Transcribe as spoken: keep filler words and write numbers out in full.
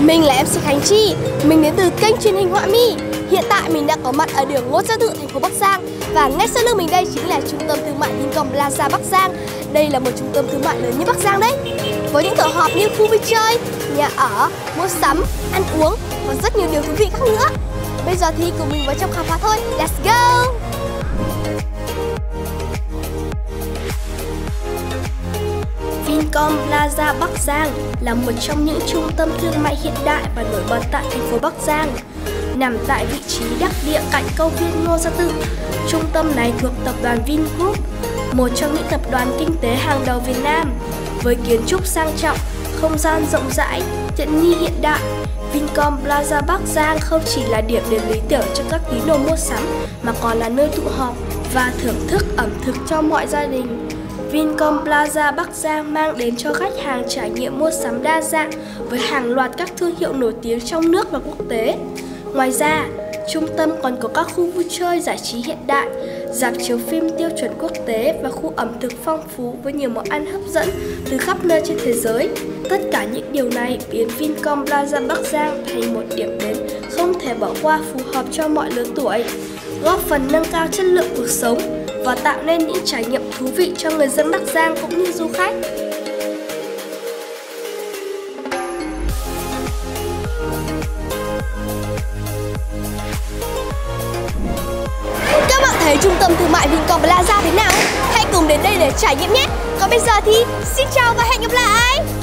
Mình là em xê Khánh Chi, mình đến từ kênh truyền hình Họa Mi. Hiện tại mình đã có mặt ở đường Ngô Gia Tự, thành phố Bắc Giang. Và ngay sau lưng mình đây chính là trung tâm thương mại Vincom Plaza Bắc Giang. Đây là một trung tâm thương mại lớn nhất Bắc Giang đấy. Với những tổ hợp như khu vui chơi, nhà ở, mua sắm, ăn uống và rất nhiều điều thú vị khác nữa. Bây giờ thì cùng mình vào trong khám phá thôi. Let's go! Vincom Plaza Bắc Giang là một trong những trung tâm thương mại hiện đại và nổi bật tại thành phố Bắc Giang. Nằm tại vị trí đắc địa cạnh công viên Ngô Gia Tự, trung tâm này thuộc tập đoàn Vingroup, một trong những tập đoàn kinh tế hàng đầu Việt Nam. Với kiến trúc sang trọng, không gian rộng rãi, tiện nghi hiện đại, Vincom Plaza Bắc Giang không chỉ là điểm đến lý tưởng cho các tín đồ mua sắm mà còn là nơi tụ họp và thưởng thức ẩm thực cho mọi gia đình. Vincom Plaza Bắc Giang mang đến cho khách hàng trải nghiệm mua sắm đa dạng với hàng loạt các thương hiệu nổi tiếng trong nước và quốc tế. Ngoài ra, trung tâm còn có các khu vui chơi giải trí hiện đại, rạp chiếu phim tiêu chuẩn quốc tế và khu ẩm thực phong phú với nhiều món ăn hấp dẫn từ khắp nơi trên thế giới. Tất cả những điều này biến Vincom Plaza Bắc Giang thành một điểm đến không thể bỏ qua, phù hợp cho mọi lứa tuổi, góp phần nâng cao chất lượng cuộc sống và tạo nên những trải nghiệm thú vị cho người dân Bắc Giang cũng như du khách. Các bạn thấy trung tâm thương mại Vincom Plaza thế nào? Hãy cùng đến đây để trải nghiệm nhé! Còn bây giờ thì xin chào và hẹn gặp lại!